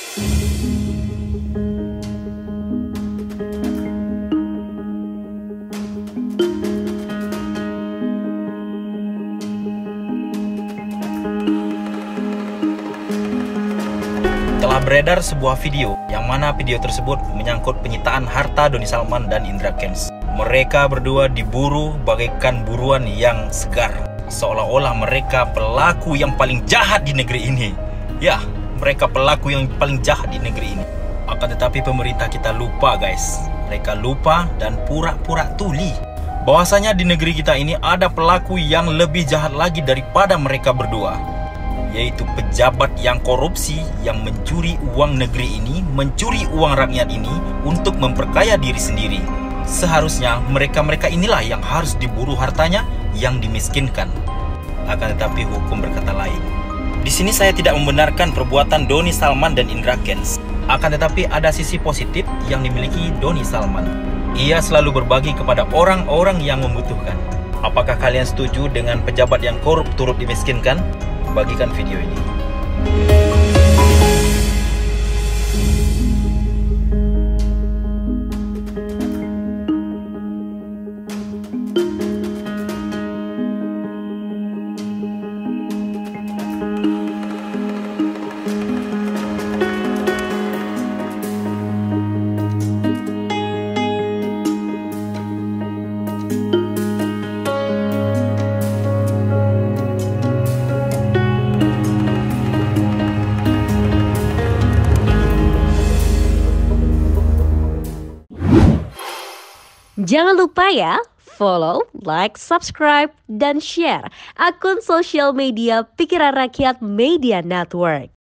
Telah beredar sebuah video yang mana video tersebut menyangkut penyitaan harta Doni Salman dan Indra Kents. Mereka berdua diburu bagaikan buruan yang segar, seolah-olah mereka pelaku yang paling jahat di negeri ini. Ya, mereka pelaku yang paling jahat di negeri ini. Akan tetapi pemerintah kita lupa, guys. Mereka lupa dan pura-pura tuli bahwasanya di negeri kita ini ada pelaku yang lebih jahat lagi daripada mereka berdua, yaitu pejabat yang korupsi, yang mencuri uang negeri ini, mencuri uang rakyat ini untuk memperkaya diri sendiri. Seharusnya mereka-mereka inilah yang harus diburu hartanya, yang dimiskinkan. Akan tetapi hukum berkata lain. Di sini saya tidak membenarkan perbuatan Doni Salman dan Indra Kents. Akan tetapi ada sisi positif yang dimiliki Doni Salman. Ia selalu berbagi kepada orang-orang yang membutuhkan. Apakah kalian setuju dengan pejabat yang korup turut dimiskinkan? Bagikan video ini. Jangan lupa ya, follow, like, subscribe, dan share akun sosial media Pikiran Rakyat Media Network.